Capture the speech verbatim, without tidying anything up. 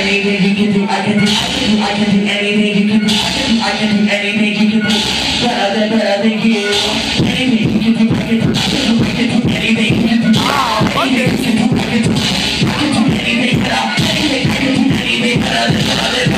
anything you can do. I can do, I can do, I can do anything you can do. I can do, I can do anything you can do. Better than, better than you. Anything you can do, I can do, I can do, I can do anything you can do. Anything you can do, I can do, I can do anything better. Anything I can do anything better than, better than.